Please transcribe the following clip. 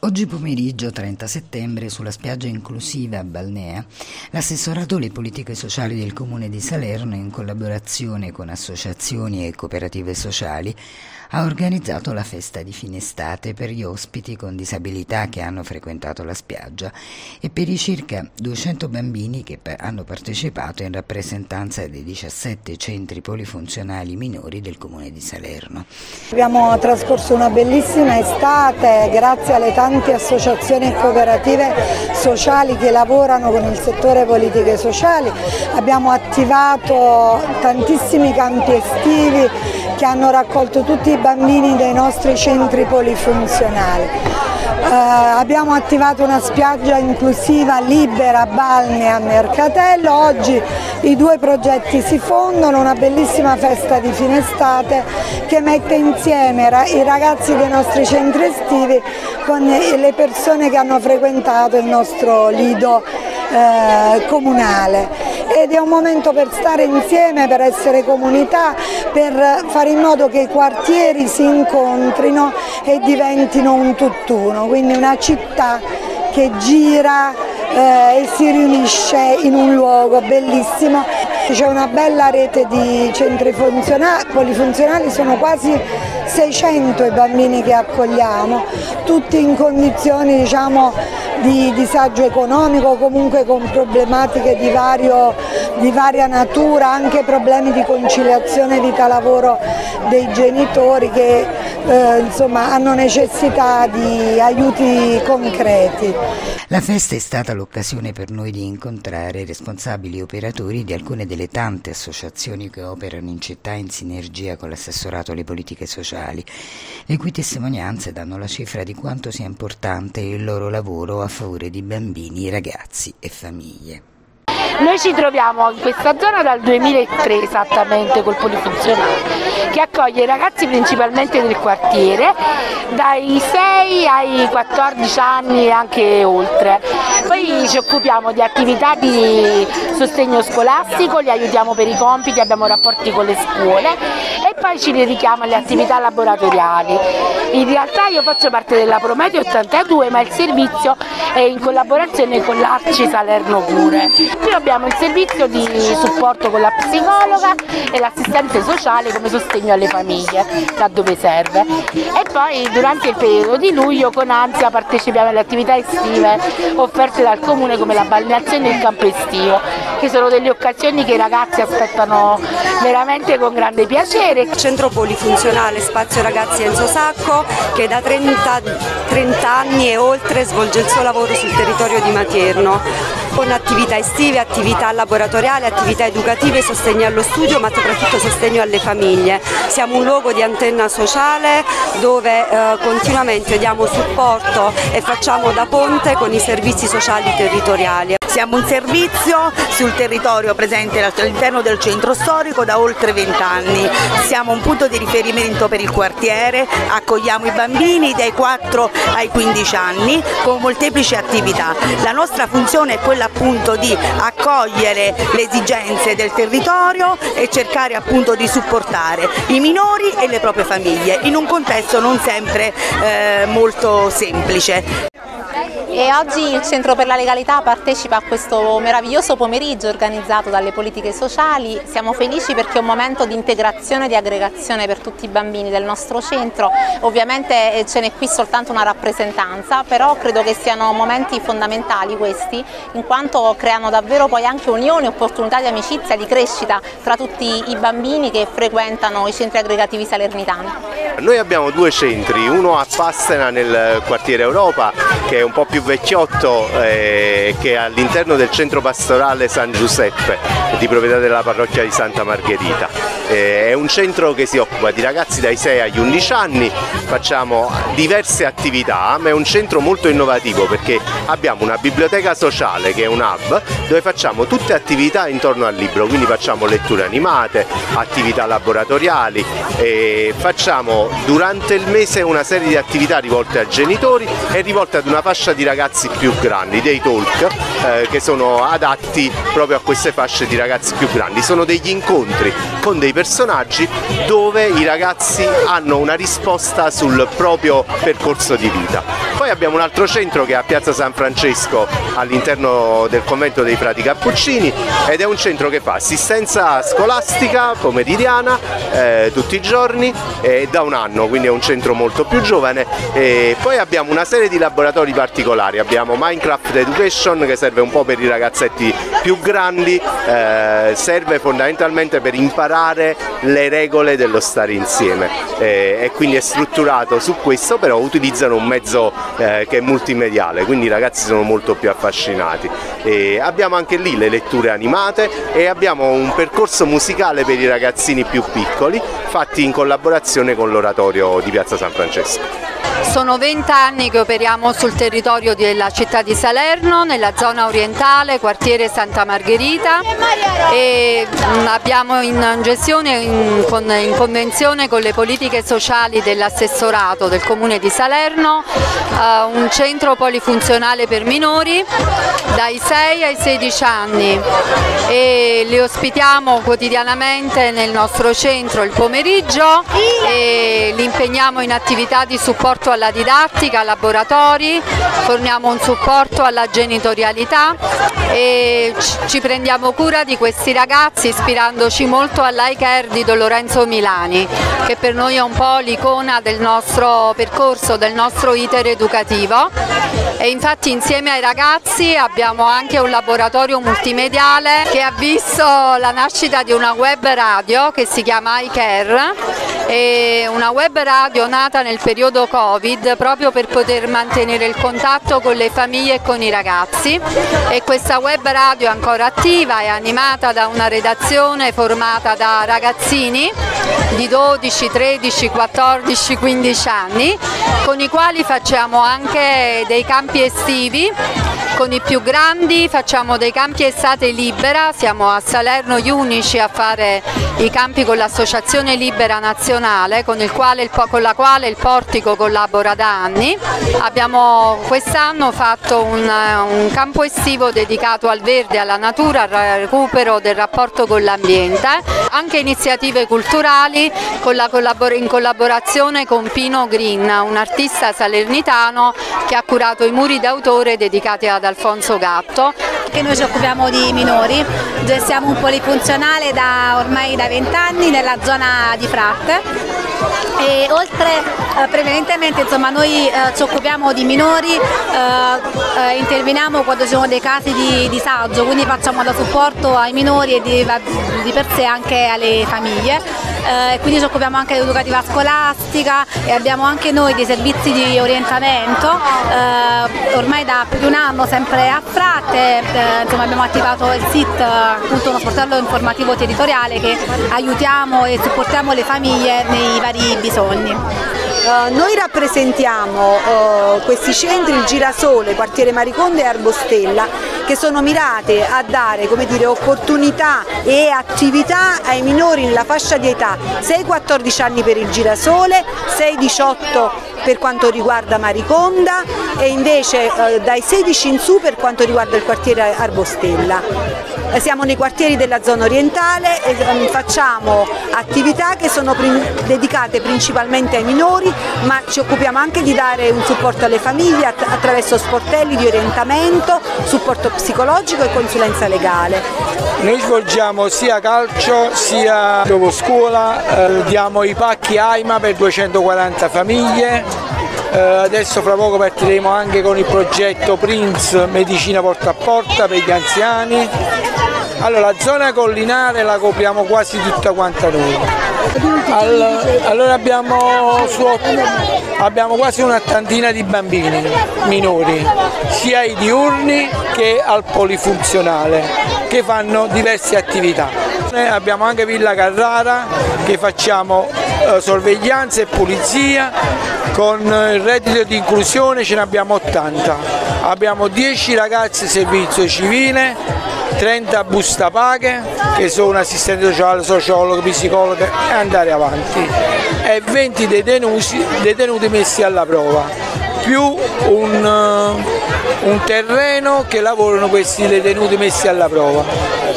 Oggi pomeriggio, 30 settembre, sulla spiaggia inclusiva a Balnea, l'assessorato alle politiche sociali del Comune di Salerno, in collaborazione con associazioni e cooperative sociali, ha organizzato la festa di fine estate per gli ospiti con disabilità che hanno frequentato la spiaggia e per i circa 200 bambini che hanno partecipato in rappresentanza dei 17 centri polifunzionali minori del Comune di Salerno. Abbiamo trascorso una bellissima estate grazie alle tante associazioni e cooperative sociali che lavorano con il settore politiche sociali. Abbiamo attivato tantissimi campi estivi che hanno raccolto tutti i bambini dei nostri centri polifunzionali. Abbiamo attivato una spiaggia inclusiva libera a Balnea a Mercatello. Oggi i due progetti si fondono, una bellissima festa di fine estate che mette insieme i ragazzi dei nostri centri estivi con le persone che hanno frequentato il nostro lido comunale, ed è un momento per stare insieme, per essere comunità, per fare in modo che i quartieri si incontrino e diventino un tutt'uno, quindi una città che gira e si riunisce in un luogo bellissimo. C'è una bella rete di centri polifunzionali, sono quasi 600 i bambini che accogliamo, tutti in condizioni di disagio economico, comunque con problematiche di varia natura, anche problemi di conciliazione vita-lavoro dei genitori che hanno necessità di aiuti concreti. La festa è stata l'occasione per noi di incontrare i responsabili operatori di alcune delle tante associazioni che operano in città in sinergia con l'assessorato alle politiche sociali, le cui testimonianze danno la cifra di quanto sia importante il loro lavoro a favore di bambini, ragazzi e famiglie. Noi ci troviamo in questa zona dal 2003 esattamente col polifunzionale, che accoglie i ragazzi principalmente del quartiere, dai 6 ai 14 anni e anche oltre. Poi ci occupiamo di attività di sostegno scolastico, li aiutiamo per i compiti, abbiamo rapporti con le scuole e poi ci dedichiamo alle attività laboratoriali. In realtà io faccio parte della Prometeo 82, ma il servizio è in collaborazione con l'Arci Salerno Cure. Qui abbiamo il servizio di supporto con la psicologa e l'assistente sociale come sostegno alle famiglie, laddove serve. E poi durante il periodo di luglio con ansia partecipiamo alle attività estive offerte dal Comune come la balneazione e il campo estivo, che sono delle occasioni che i ragazzi aspettano veramente con grande piacere. Centro polifunzionale Spazio Ragazzi Enzo Sacco, che da 30 anni e oltre svolge il suo lavoro sul territorio di Materno, con attività estive, attività laboratoriali, attività educative, sostegno allo studio, ma soprattutto sostegno alle famiglie. Siamo un luogo di antenna sociale dove continuamente diamo supporto e facciamo da ponte con i servizi sociali territoriali. Siamo un servizio sul territorio presente all'interno del centro storico da oltre 20 anni. Siamo un punto di riferimento per il quartiere, accogliamo i bambini dai 4 ai 15 anni con molteplici attività. La nostra funzione è quella appunto di accogliere le esigenze del territorio e cercare appunto di supportare i minori e le proprie famiglie in un contesto non sempre molto semplice. E oggi il Centro per la Legalità partecipa a questo meraviglioso pomeriggio organizzato dalle politiche sociali. Siamo felici perché è un momento di integrazione e di aggregazione per tutti i bambini del nostro centro. Ovviamente ce n'è qui soltanto una rappresentanza, però credo che siano momenti fondamentali questi, in quanto creano davvero poi anche unioni, opportunità di amicizia, di crescita tra tutti i bambini che frequentano i centri aggregativi salernitani. Noi abbiamo due centri, uno a Pastena nel quartiere Europa, che è un po' più vecchiotto, che è all'interno del centro pastorale San Giuseppe, di proprietà della parrocchia di Santa Margherita. È un centro che si occupa di ragazzi dai 6 agli 11 anni, facciamo diverse attività, ma è un centro molto innovativo perché abbiamo una biblioteca sociale che è un hub dove facciamo tutte attività intorno al libro, quindi facciamo letture animate, attività laboratoriali, e facciamo durante il mese una serie di attività rivolte ai genitori e rivolte ad una fascia di ragazzi più grandi, dei talk che sono adatti proprio a queste fasce di ragazzi più grandi. Sono degli incontri con dei personaggi dove i ragazzi hanno una risposta sul proprio percorso di vita. Poi abbiamo un altro centro che è a Piazza San Francesco all'interno del convento dei frati cappuccini, ed è un centro che fa assistenza scolastica pomeridiana tutti i giorni da un anno, quindi è un centro molto più giovane. E poi abbiamo una serie di laboratori particolari, abbiamo Minecraft Education che serve un po' per i ragazzetti più grandi, serve fondamentalmente per imparare le regole dello stare insieme, e quindi è strutturato su questo, però utilizzano un mezzo che è multimediale, quindi i ragazzi sono molto più affascinati. E abbiamo anche lì le letture animate e abbiamo un percorso musicale per i ragazzini più piccoli fatti in collaborazione con l'oratorio di Piazza San Francesco. Sono 20 anni che operiamo sul territorio della città di Salerno, nella zona orientale, quartiere Santa Margherita, e abbiamo in gestione, in convenzione con le politiche sociali dell'assessorato del Comune di Salerno, un centro polifunzionale per minori dai 6 ai 16 anni, e li ospitiamo quotidianamente nel nostro centro il pomeriggio e li impegniamo in attività di supporto alla didattica, laboratori, forniamo un supporto alla genitorialità e ci prendiamo cura di questi ragazzi ispirandoci molto all'I-Care di Don Lorenzo Milani, che per noi è un po' l'icona del nostro percorso, del nostro iter educativo. E infatti insieme ai ragazzi abbiamo anche un laboratorio multimediale che ha visto la nascita di una web radio che si chiama I-Care, e una web radio nata nel periodo Covid proprio per poter mantenere il contatto con le famiglie e con i ragazzi, e questa web radio è ancora attiva, è animata da una redazione formata da ragazzini di 12, 13, 14, 15 anni con i quali facciamo anche dei campi estivi. Con i più grandi facciamo dei campi estate libera, siamo a Salerno gli unici a fare i campi con l'Associazione Libera Nazionale, con la quale il Portico collabora da anni. Abbiamo quest'anno fatto un campo estivo dedicato al verde, alla natura, al recupero del rapporto con l'ambiente, anche iniziative culturali in collaborazione con Pino Green, un artista salernitano che ha curato i muri d'autore dedicati ad Alfonso Gatto. Che noi ci occupiamo di minori, gestiamo un polifunzionale ormai da 20 anni nella zona di Fratte, e prevalentemente noi ci occupiamo di minori, interveniamo quando ci sono dei casi di disagio, quindi facciamo da supporto ai minori e di per sé anche alle famiglie. Quindi ci occupiamo anche di educativa scolastica e abbiamo anche noi dei servizi di orientamento, ormai da più di un anno sempre a Fratte. Abbiamo attivato il SIT, appunto uno sportello informativo territoriale che aiutiamo e supportiamo le famiglie nei vari bisogni. Noi rappresentiamo questi centri, il Girasole, Quartiere Mariconda e Arbostella, che sono mirate a dare, opportunità e attività ai minori nella fascia di età 6-14 anni per il Girasole, 6-18 per quanto riguarda Mariconda e invece dai 16 in su per quanto riguarda il quartiere Arbostella. Siamo nei quartieri della zona orientale e facciamo attività che sono dedicate principalmente ai minori, ma ci occupiamo anche di dare un supporto alle famiglie attraverso sportelli di orientamento, supporto psicologico e consulenza legale. Noi svolgiamo sia calcio sia dopo scuola, diamo i pacchi AIMA per 240 famiglie. Adesso fra poco partiremo anche con il progetto Prince Medicina Porta a Porta per gli anziani. Allora, la zona collinare la copriamo quasi tutta quanta noi. Allora abbiamo quasi un'ottantina di bambini minori, sia ai diurni che al polifunzionale, che fanno diverse attività. Abbiamo anche Villa Carrara che facciamo sorveglianza e pulizia, con il reddito di inclusione ce ne abbiamo 80, abbiamo 10 ragazzi servizio civile, 30 busta paghe che sono assistente sociale, sociologo, psicologo e andare avanti, e 20 detenuti messi alla prova, più un terreno che lavorano questi detenuti messi alla prova.